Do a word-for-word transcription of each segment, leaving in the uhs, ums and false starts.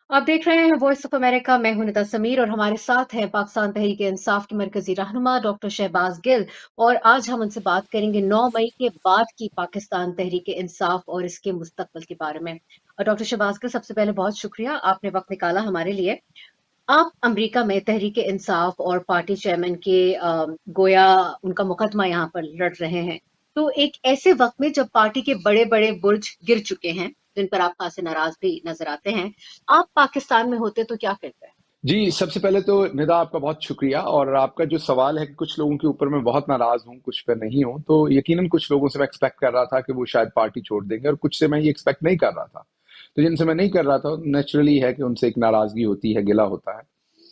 आप देख रहे हैं वॉइस ऑफ अमेरिका। मैं हूं निता समीर और हमारे साथ है पाकिस्तान तहरीक इंसाफ के मरकजी रहनुमा डॉक्टर शहबाज गिल। और आज हम उनसे बात करेंगे नौ मई के बाद की पाकिस्तान तहरीक इंसाफ और इसके मुस्तकबिल के बारे में। और डॉक्टर शहबाज गिल, सबसे पहले बहुत शुक्रिया, आपने वक्त निकाला हमारे लिए। आप अमेरिका में तहरीक इंसाफ और पार्टी चेयरमैन के अ, गोया उनका मुकदमा यहाँ पर लड़ रहे हैं। तो एक ऐसे वक्त में जब पार्टी के बड़े बड़े बुर्ज गिर चुके हैं, जिन पर आप खासे नाराज भी नजर आते हैं, आप पाकिस्तान में होते तो क्या करते? जी, सबसे पहले तो निदा आपका बहुत शुक्रिया। और आपका जो सवाल है कि कुछ लोगों के ऊपर मैं बहुत नाराज हूँ, कुछ पे नहीं हूँ, तो यकीनन कुछ लोगों से मैं एक्सपेक्ट कर रहा था कि वो शायद पार्टी छोड़ देंगे और कुछ से मैं ये एक्सपेक्ट नहीं कर रहा था। तो जिनसे मैं नहीं कर रहा था, नेचुरली है कि उनसे एक नाराजगी होती है, गिला होता है।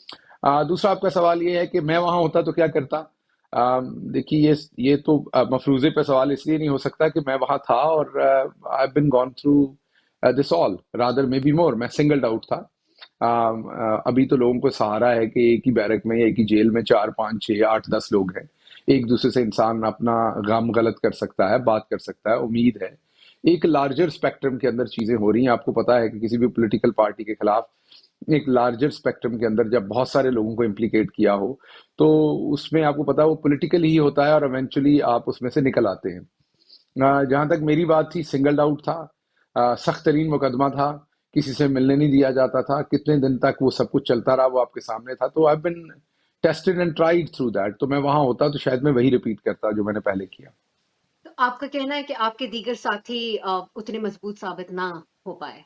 आ, दूसरा आपका सवाल ये है कि मैं वहां होता तो क्या करता। आ, देखिए, ये ये तो आ, मफरूजे पे सवाल इसलिए नहीं हो सकता कि मैं वहां था और I been gone through this all rather maybe more. मैं सिंगल्ड आउट था। आ, आ, अभी तो लोगों को सहारा है कि एक ही बैरक में या एक ही जेल में चार पाँच छः आठ दस लोग हैं। एक दूसरे से इंसान अपना गम गलत कर सकता है, बात कर सकता है, उम्मीद है। एक लार्जर स्पेक्ट्रम के अंदर चीजें हो रही हैं। आपको पता है कि किसी भी पॉलिटिकल पार्टी के खिलाफ एक लार्जर स्पेक्ट्रम के अंदर जब बहुत सारे लोगों को इम्प्लीकेट किया हो, तो उसमें आपको पता है वो पॉलिटिकल ही होता है और इवेंचुअली आप उसमें से निकल आते हैं। अ, जहाँ तक मेरी बात थी, सिंगल्ड आउट था, सख्त तरीन मुकदमा था, किसी से मिलने नहीं दिया जाता था, कितने दिन तक वो सब कुछ चलता रहा वो आपके सामने था। तो I been tested and tried through that. तो मैं वहां होता तो शायद मैं वही रिपीट करता जो मैंने पहले किया। तो आपका कहना है कि आपके दीगर साथी अ, उतने मजबूत साबित ना हो पाए?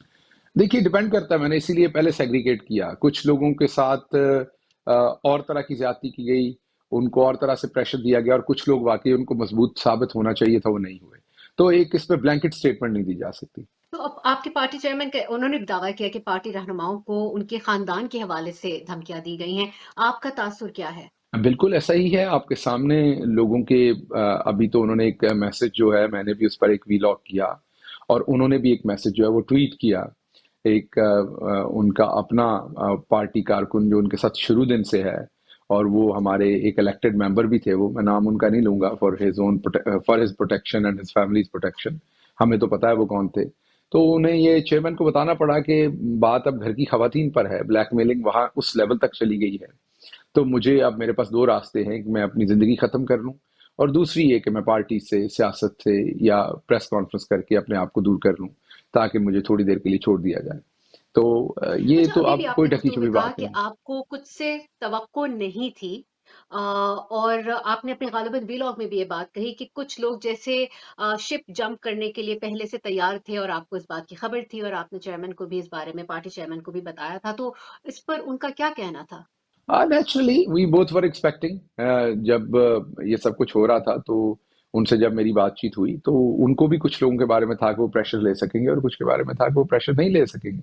देखिए, डिपेंड करता है। मैंने इसीलिए पहले सेग्रीगेट किया। कुछ लोगों के साथ अ, और तरह की ज्यादती की गई, उनको और तरह से प्रेशर दिया गया, और कुछ लोग वाकई उनको मजबूत साबित होना चाहिए था, वो नहीं हुए। तो एक इस पे ब्लैंकेट स्टेटमेंट नहीं दी जा सकती। तो अब आपकी पार्टी चेयरमैन के उन्होंने भी दावा किया कि पार्टी रहनुमाओं को उनके खानदान के हवाले से धमकियां दी गई हैं। आपका तासुर क्या है? बिल्कुल ऐसा ही है आपके सामने। लोगों के अ, अभी तो उन्होंने एक मैसेज जो है, मैंने भी उस पर एक वीलॉग किया, और उन्होंने भी एक मैसेज जो है वो ट्वीट किया। एक अ, अ, उनका अपना अ, पार्टी कारकुन जो उनके साथ शुरू दिन से है, और वो हमारे एक इलेक्टेड मेंबर भी थे। वो मैं नाम उनका नहीं लूंगा, for his own for his protection and his family's protection. हमें तो पता है वो कौन थे। तो उन्हें ये चेयरमैन को बताना पड़ा कि बात अब घर की खवातीन पर है, ब्लैकमेलिंग वहां उस लेवल तक चली गई है। तो मुझे अब मेरे पास दो रास्ते हैं कि मैं अपनी ज़िंदगी ख़त्म कर लूँ, और दूसरी ये कि मैं पार्टी से, सियासत से या प्रेस कॉन्फ्रेंस करके अपने आप को दूर कर लूँ, ताकि मुझे थोड़ी देर के लिए छोड़ दिया जाए। तो अ, ये अच्छा, तो अभी भी अब कोई आपने ढकी गुफ्तगू छुपी में कहा बात कि नहीं। आपको कुछ से तवक्को नहीं थी। अ, और आपने अपने गालिबन वीलॉग में भी ये बात कही कि कुछ लोग जैसे अ, शिप जंप करने के लिए पहले से तैयार थे और आपको इस बात की खबर थी और आपने चेयरमैन को भी इस बारे में, पार्टी चेयरमैन को भी बताया था। तो इस पर उनका क्या कहना था? Naturally we both were expecting. जब अ, ये सब कुछ हो रहा था, तो उनसे जब मेरी बातचीत हुई, तो उनको भी कुछ लोगों के बारे में था कि वो प्रेशर ले सकेंगे, और कुछ के बारे में था कि वो प्रेशर नहीं ले सकेंगे।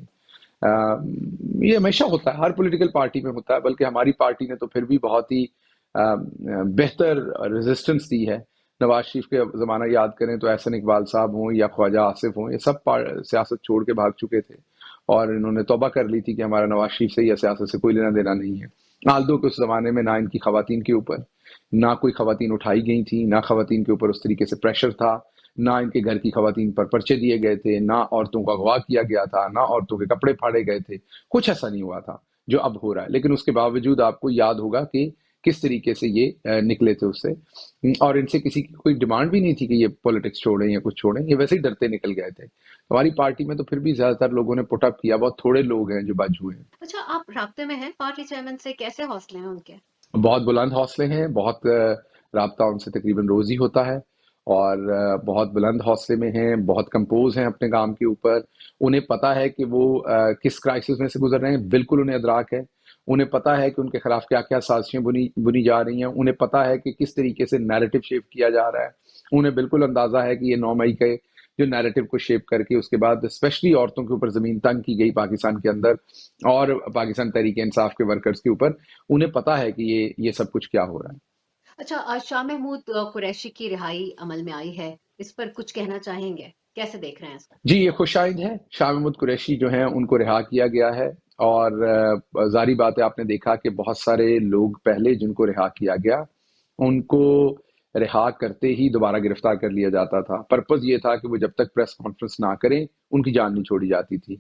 अ, ये हमेशा होता है, हर पॉलिटिकल पार्टी में होता है। बल्कि हमारी पार्टी ने तो फिर भी बहुत ही अ, बेहतर रेजिस्टेंस दी है। नवाज शरीफ के ज़माना याद करें तो एहसन इकबाल साहब हों या ख्वाजा आसिफ हों, ये सब पार- सियासत छोड़ के भाग चुके थे, और इन्होंने तौबा कर ली थी कि हमारा नवाज शरीफ से या सियासत से कोई लेना देना नहीं है। आल्दो के उस ज़माने में ना इनकी खवातीन के ऊपर, ना कोई खवातीन उठाई गई थी, ना खवातीन के ऊपर उस तरीके से प्रेशर था, ना इनके घर की खवातीन पर पर्चे दिए गए थे, ना औरतों का अगवा किया गया था, ना औरतों के कपड़े फाड़े गए थे। कुछ ऐसा नहीं हुआ था जो अब हो रहा है। लेकिन उसके बावजूद आपको याद होगा कि किस तरीके से ये अ, निकले थे उससे। और इनसे किसी की कोई डिमांड भी नहीं थी कि ये पॉलिटिक्स छोड़ें या कुछ छोड़ें, ये वैसे ही डरते निकल गए थे। हमारी पार्टी में तो फिर भी ज्यादातर लोगों ने पुटअप किया, बहुत थोड़े लोग हैं जो बच हुए हैं। अच्छा, आप राब्ते में हैं पार्टी चेयरमैन से? कैसे हौसले हैं उनके? बहुत बुलंद हौसले हैं, बहुत अ, राब्ता उनसे तकरीबन रोज ही होता है, और अ, बहुत बुलंद हौसले में हैं, बहुत कंपोज हैं अपने काम के ऊपर। उन्हें पता है कि वो अ, किस क्राइसिस में से गुजर रहे हैं, बिल्कुल उन्हें अदराक है। उन्हें पता है कि उनके खिलाफ क्या क्या साजिशें बुनी बुनी जा रही हैं। उन्हें पता है कि किस तरीके से नैरेटिव शेप किया जा रहा है। उन्हें बिल्कुल अंदाजा है कि ये नौ मई के जो नैरेटिव को शेप करके उसके बाद स्पेशली औरतों के ऊपर जमीन तंग की गई पाकिस्तान के अंदर, और पाकिस्तान तहरीक इंसाफ के वर्कर्स के ऊपर, उन्हें पता है कि ये ये सब कुछ क्या हो रहा है। अच्छा, आज शाह महमूद अ, कुरैशी की रिहाई अमल में आई है। इस पर कुछ कहना चाहेंगे? कैसे देख रहे हैं इसको? जी, ये खुशाइंद है। शाह महमूद कुरैशी जो हैं उनको रिहा किया गया है। और अ, जारी बात है, आपने देखा कि बहुत सारे लोग पहले जिनको रिहा किया गया, उनको रिहा करते ही दोबारा गिरफ्तार कर लिया जाता था। पर्पस ये था कि वो जब तक प्रेस कॉन्फ्रेंस ना करें, उनकी जान नहीं छोड़ी जाती थी।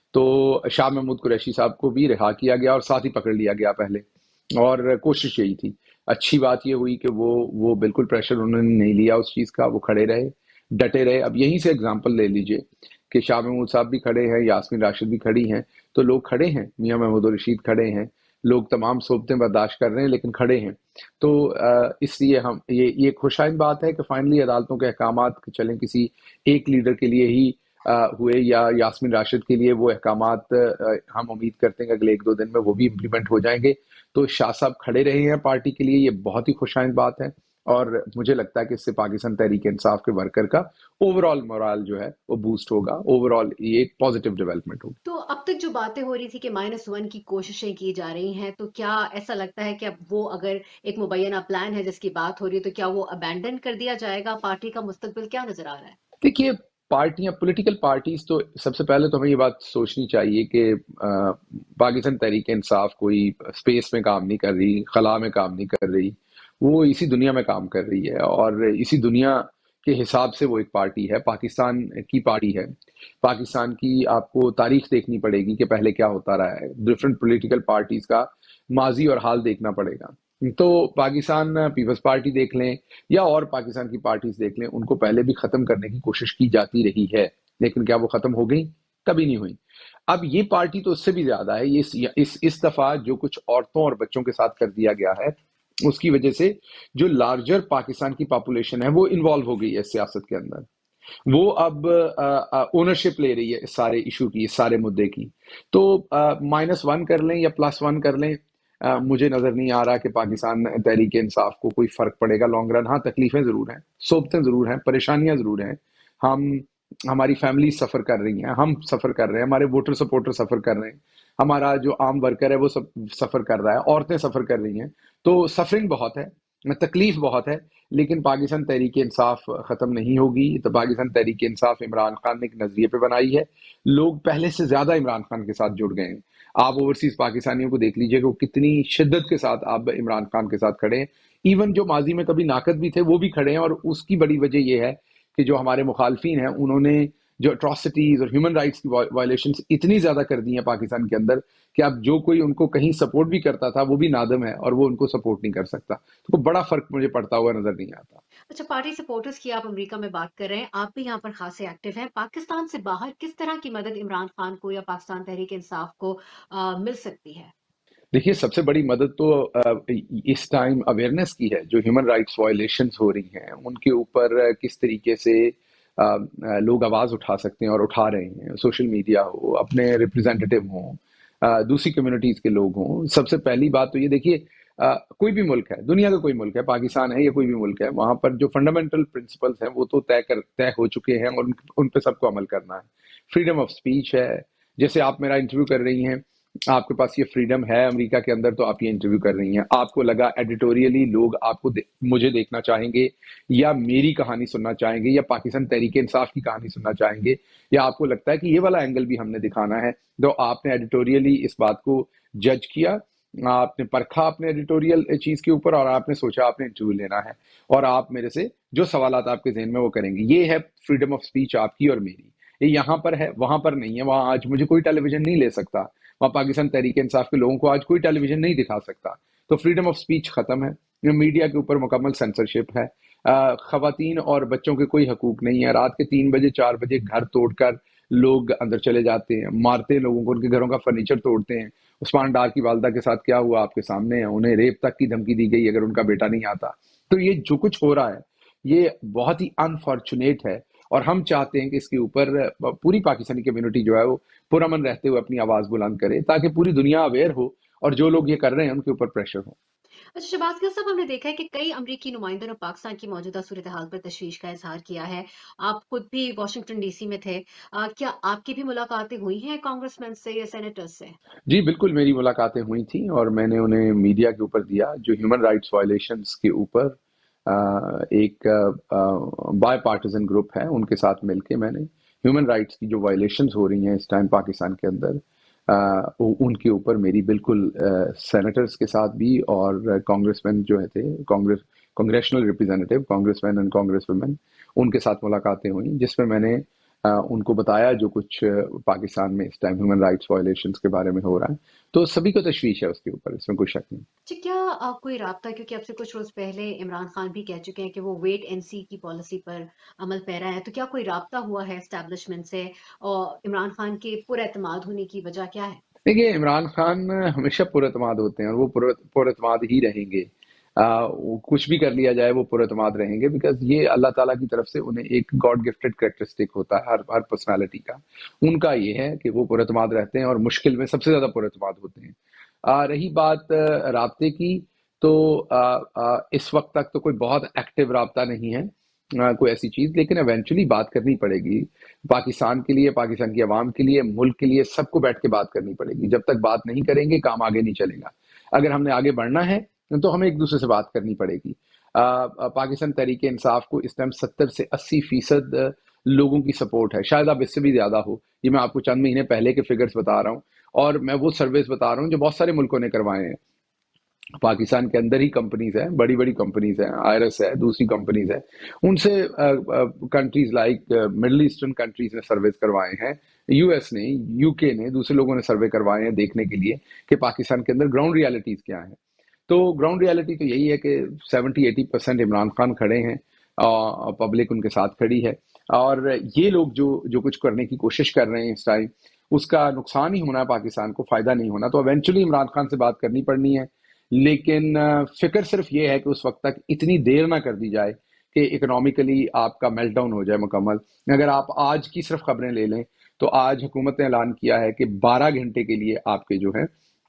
تو شاہ محمود قریشی صاحب کو بھی رہا کیا گیا اور ساتھ ہی پکڑ لیا گیا پہلے، اور کوشش یہی تھی۔ اچھی بات یہ ہوئی کہ وہ وہ بالکل پریشر انہوں نے نہیں لیا اس چیز کا، وہ کھڑے رہے، ڈٹے رہے۔ اب یہیں سے اگزامپل لے لیجئے کہ شاہ محمود صاحب بھی کھڑے ہیں، یاسمین راشد بھی کھڑی ہیں، تو لوگ کھڑے ہیں، میاں محمود الرشید کھڑے ہیں، لوگ تمام صحبتیں برداشت کر رہے ہیں لیکن کھڑے ہیں۔ تو اس لیے ہم یہ یہ خوش آئند بات ہے کہ فائنلی عدالتوں کے احکامات چلیں کسی ایک لیڈر کے لیے ہی ہوئے یا یاسمین راشد کے لیے، وہ احکامات ہم امید کرتے ہیں کہ اگلے ایک دو دن میں وہ بھی امپلیمنٹ ہو جائیں گے۔ تو شاہ صاحب کھڑے رہے ہیں پارٹی کے لیے، یہ بہت ہی خوش آئند بات ہے، اور مجھے لگتا ہے کہ اس سے پاکستان تحریک انصاف کے ورکر کا اوور آل مورال جو ہے وہ بوسٹ ہوگا، اوور آل یہ ایک پازیٹیو ڈیولپمنٹ ہوگی۔ تو اب تک جو باتیں ہو رہی تھی کہ مائنس ون کی کوششیں کی جا رہی ہیں، تو کیا ایسا لگتا ہے کہ اب وہ اگر ایک مبینہ پلان ہے جس کی بات ہو رہی ہے تو کیا وہ ابینڈن کر دیا جائے گا؟ پارٹی کا مستقبل کیا نظر آ رہا ہے؟ دیکھیے، پارٹیاں، پولیٹیکل پارٹیز، تو سب سے پہلے تو ہمیں یہ بات سوچنی چاہیے کہ پاکستان تحریک انصاف کوئی اسپیس میں کام نہیں کر رہی، خلا میں کام نہیں کر رہی، وہ اسی دنیا میں کام کر رہی ہے، اور اسی دنیا کے حساب سے وہ ایک پارٹی ہے، پاکستان کی پارٹی ہے۔ پاکستان کی آپ کو تاریخ دیکھنی پڑے گی کہ پہلے کیا ہوتا رہا ہے، ڈفرینٹ پولیٹیکل پارٹیز کا ماضی اور حال دیکھنا پڑے گا۔ تو پاکستان پیپلز پارٹی دیکھ لیں یا اور پاکستان کی پارٹیز دیکھ لیں، ان کو پہلے بھی ختم کرنے کی کوشش کی جاتی رہی ہے، لیکن کیا وہ ختم ہو گئی؟ کبھی نہیں ہوئی۔ اب یہ پارٹی تو اس سے بھی زیادہ ہے، یہ اس اس دفعہ جو کچھ عورتوں اور بچوں کے ساتھ کر دیا گیا ہے، اس کی وجہ سے جو لارجر پاکستان کی پاپولیشن ہے وہ انوالو ہو گئی ہے سیاست کے اندر، وہ اب اونرشپ لے رہی ہے اس سارے ایشو کی، اس سارے مدعے کی۔ تو مائنس ون کر لیں یا پلس ون کر لیں، مجھے نظر نہیں آ رہا کہ پاکستان تحریک انصاف کو کوئی فرق پڑے گا لانگ رن۔ ہاں، تکلیفیں ضرور ہیں، صحبتیں ضرور ہیں، پریشانیاں ضرور ہیں، ہم ہماری فیملی سفر کر رہی ہیں، ہم سفر کر رہے ہیں، ہمارے ووٹر سپورٹر سفر کر رہے ہیں، ہمارا جو عام ورکر ہے وہ سب سفر کر رہا ہے، عورتیں سفر کر رہی ہیں، تو سفرنگ بہت ہے، تکلیف بہت ہے، لیکن پاکستان تحریک انصاف ختم نہیں ہوگی۔ تو پاکستان تحریک انصاف عمران خان نے ایک نظریے پہ بنائی ہے، لوگ پہلے سے زیادہ عمران خان کے ساتھ جڑ گئے ہیں۔ آپ اوورسیز پاکستانیوں کو دیکھ لیجئے کہ وہ کتنی شدت کے ساتھ آپ عمران خان کے ساتھ کھڑے ہیں، ایون جو ماضی میں کبھی ناقد بھی تھے وہ بھی کھڑے ہیں، اور اس کی بڑی وجہ یہ ہے کہ جو ہمارے مخالفین ہیں انہوں نے جو اٹراسٹیز اور ہیومن رائٹس کی وائلیشنز اتنی زیادہ کر دی ہیں پاکستان کے اندر کہ اب جو کوئی ان کو کہیں سپورٹ بھی کرتا تھا وہ بھی نادم ہے اور وہ ان کو سپورٹ نہیں کر سکتا۔ تو کوئی بڑا فرق مجھے پڑتا ہوا نظر نہیں آتا۔ اچھا، پارٹی سپورٹرز کی آپ امریکہ میں بات کر رہے ہیں، آپ بھی یہاں پر خاصے ایکٹیو ہیں، پاکستان سے باہر کس طرح کی مدد عمران خان کو یا پاکستان تحریک انصاف کو آ, مل سکتی ہے؟ دیکھیے، سب سے بڑی مدد تو اس ٹائم اویئرنیس کی ہے، جو ہیومن رائٹس وائلیشنز ہو رہی ہیں ان کے اوپر کس طریقے سے لوگ آواز اٹھا سکتے ہیں اور اٹھا رہے ہیں، سوشل میڈیا ہو، اپنے ریپرزینٹیٹیو ہوں، دوسری کمیونٹیز کے لوگ ہوں۔ سب سے پہلی بات تو یہ دیکھیے، کوئی بھی ملک ہے، دنیا کا کوئی ملک ہے، پاکستان ہے یا کوئی بھی ملک ہے، وہاں پر جو فنڈامنٹل پرنسپلز ہیں وہ تو طے کر طے ہو چکے ہیں اور ان پہ سب کو عمل کرنا ہے۔ فریڈم آف اسپیچ ہے، جیسے آپ میرا انٹرویو کر رہی ہیں، آپ کے پاس یہ فریڈم ہے امریکہ کے اندر تو آپ یہ انٹرویو کر رہی ہیں۔ آپ کو لگا ایڈیٹوریلی لوگ آپ کو مجھے دیکھنا چاہیں گے یا میری کہانی سننا چاہیں گے یا پاکستان تحریک انصاف کی کہانی سننا چاہیں گے، یا آپ کو لگتا ہے کہ یہ والا اینگل بھی ہم نے دکھانا ہے، تو آپ نے ایڈیٹوریلی اس بات کو جج کیا، آپ نے پرکھا اپنے ایڈیٹوریل چیز کے اوپر، اور آپ نے سوچا آپ نے انٹرویو لینا ہے، اور آپ میرے سے جو سوالات آپ کے ذہن میں وہ کریں گے۔ یہ ہے فریڈم آف اسپیچ آپ کی اور میری۔ یہ یہاں پر ہے، وہاں پر نہیں ہے۔ وہاں آج مجھے کوئی ٹیلی ویژن نہیں لے سکتا، وہاں پاکستان تحریک انصاف کے لوگوں کو آج کوئی ٹیلی ویژن نہیں دکھا سکتا۔ تو فریڈم آف سپیچ ختم ہے، میڈیا کے اوپر مکمل سینسرشپ ہے، خواتین اور بچوں کے کوئی حقوق نہیں ہے۔ رات کے تین بجے چار بجے گھر توڑ کر لوگ اندر چلے جاتے ہیں، مارتے ہیں لوگوں کو، ان کے گھروں کا فرنیچر توڑتے ہیں۔ عثمان ڈار کی والدہ کے ساتھ کیا ہوا آپ کے سامنے ہے، انہیں ریپ تک کی دھمکی دی گئی اگر ان کا بیٹا نہیں آتا۔ تو یہ جو کچھ ہو رہا ہے یہ بہت ہی انفارچونیٹ ہے، اور ہم چاہتے ہیں کہ اس کے اوپر پوری پاکستانی کمیونٹی جو ہے وہ پرامن رہتے ہوئے اپنی آواز بلند کرے، تاکہ پوری دنیا اویئر ہو اور جو لوگ یہ کر رہے ہیں ان کے اوپر پریشر ہو۔ اچھا شہباز گل صاحب، ہم نے دیکھا ہے کہ کئی امریکی نمائندوں نے پاکستان کی موجودہ صورتحال پر تشویش کا اظہار کیا ہے، آپ خود بھی واشنگٹن ڈی سی میں تھے، آ, کیا آپ کی بھی ملاقاتیں ہوئی ہیں کانگریس مین سے یا سینیٹرز سے؟ جی بالکل، میری ملاقاتیں ہوئی تھیں اور میں نے انہیں میڈیا کے اوپر دیا، جو ہیومن رائٹس وائلیشنز کے اوپر ایک بائی پارٹیزن گروپ ہے ان کے ساتھ مل کے میں نے ہیومن رائٹس کی جو وائلیشنز ہو رہی ہیں اس ٹائم پاکستان کے اندر، ان کے اوپر میری بالکل سینیٹرز کے ساتھ بھی اور کانگریس مین جو تھے، congress congressional representative, congressman and congresswoman, ان کے ساتھ ملاقاتیں ہوئیں، جس میں میں نے ان کو بتایا جو کچھ پاکستان میں اس ٹائم ہیومن رائٹس وائلیشنز کے بارے میں ہو رہا ہے، تو سبھی کو تشویش ہے اس کے اوپر، اس میں کوئی شک نہیں۔ جی کیا آپ کوئی رابطہ، کیونکہ اب سے کچھ روز پہلے عمران خان بھی کہہ چکے ہیں کہ وہ ویٹ اینڈ سی کی پالیسی پر عمل پیرا ہے، تو کیا کوئی رابطہ ہوا ہے اسٹیبلشمنٹ سے، اور عمران خان کے پر اعتماد ہونے کی وجہ کیا ہے؟ دیکھیے عمران خان ہمیشہ پر اعتماد ہوتے ہیں اور وہ پر پر اعتماد ہی رہیں گے، آ, وہ کچھ بھی کر لیا جائے وہ پر اعتماد رہیں گے، بیکاز یہ اللہ تعالیٰ کی طرف سے انہیں ایک گاڈ گفٹڈ کریکٹرسٹک ہوتا ہے ہر ہر پرسنالٹی کا، ان کا یہ ہے کہ وہ پر اعتماد رہتے ہیں اور مشکل میں سب سے زیادہ پر اعتماد ہوتے ہیں۔ آ, رہی بات آ, رابطے کی، تو آ, آ, اس وقت تک تو کوئی بہت ایکٹیو رابطہ نہیں ہے آ, کوئی ایسی چیز، لیکن ایونچولی بات کرنی پڑے گی پاکستان کے لیے، پاکستان کی عوام کے لیے، ملک کے لیے، سب کو بیٹھ کے بات کرنی پڑے گی۔ جب تک بات نہیں کریں گے کام آگے نہیں چلے گا۔ اگر ہم نے آگے بڑھنا ہے تو ہمیں ایک دوسرے سے بات کرنی پڑے گی۔ آ, آ, پاکستان تحریک انصاف کو اس ٹائم ستر سے اسی فیصد لوگوں کی سپورٹ ہے، شاید اب اس سے بھی زیادہ ہو، یہ میں آپ کو چند مہینے پہلے کے فگرز بتا رہا ہوں، اور میں وہ سرویز بتا رہا ہوں جو بہت سارے ملکوں نے کروائے ہیں۔ پاکستان کے اندر ہی کمپنیز ہیں، بڑی بڑی کمپنیز ہیں، آئرس ہے، دوسری کمپنیز ہیں، ان سے countries like middle eastern countries نے سرویز کروائے ہیں، یو ایس نے، یو کے نے، دوسرے لوگوں نے سروے کروائے ہیں دیکھنے کے لیے کہ پاکستان کے اندر گراؤنڈ ریالٹیز کیا ہیں۔ تو گراؤنڈ ریالٹی تو یہی ہے کہ seventy eighty percent Imran Khan کھڑے ہیں، پبلک ان کے ساتھ کھڑی ہے، اور یہ لوگ جو جو کچھ کرنے کی کوشش کر رہے ہیں اس ٹائم، اس کا نقصان ہی ہونا ہے پاکستان کو، فائدہ نہیں ہونا۔ تو ایونچولی عمران خان سے بات کرنی پڑنی ہے، لیکن فکر صرف یہ ہے کہ اس وقت تک اتنی دیر نہ کر دی جائے کہ اکنامکلی آپ کا میلٹ ڈاؤن ہو جائے مکمل۔ اگر آپ آج کی صرف خبریں لے لیں تو آج حکومت نے اعلان کیا ہے کہ بارہ گھنٹے کے لیے آپ کے جو ہے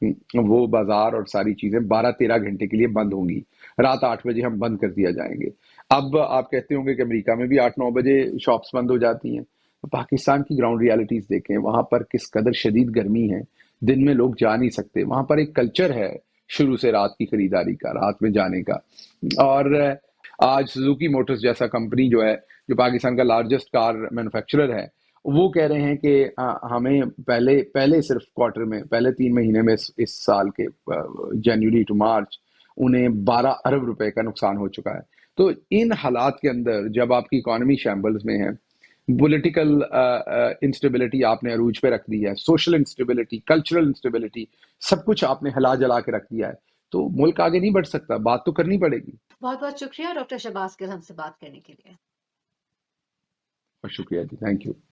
وہ بازار اور ساری چیزیں بارہ تیرہ گھنٹے کے لیے بند ہوں گی، رات آٹھ بجے ہم بند کر دیا جائیں گے۔ اب آپ کہتے ہوں گے کہ امریکہ میں بھی آٹھ نو بجے شاپس بند ہو جاتی ہیں، پاکستان کی گراؤنڈ ریالٹیز دیکھیں، وہاں پر کس قدر شدید گرمی ہے، دن میں لوگ جا نہیں سکتے، وہاں پر ایک کلچر ہے شروع سے رات کی خریداری کا، رات میں جانے کا۔ اور آج سوزوکی موٹرز جیسا کمپنی جو ہے، جو پاکستان کا لارجسٹ کار مینوفیکچرر ہے، وہ کہہ رہے ہیں کہ ہمیں پہلے پہلے صرف کوارٹر میں، پہلے تین مہینے میں اس سال کے جنوری ٹو مارچ انہیں بارہ ارب روپے کا نقصان ہو چکا ہے۔ تو ان حالات کے اندر جب آپ کی اکانومی شیمبلز میں ہے، پولیٹیکل انسٹیبلٹی آپ نے عروج پہ رکھ دی ہے، سوشل انسٹیبلٹی، کلچرل انسٹیبلٹی، سب کچھ آپ نے ہلا جلا کے رکھ دیا ہے، تو ملک آگے نہیں بڑھ سکتا، بات تو کرنی پڑے گی۔ بہت بہت شکریہ ڈاکٹر شہباز گل ہم سے بات کرنے کے لیے۔ اور شکریہ جی، تھینک یو۔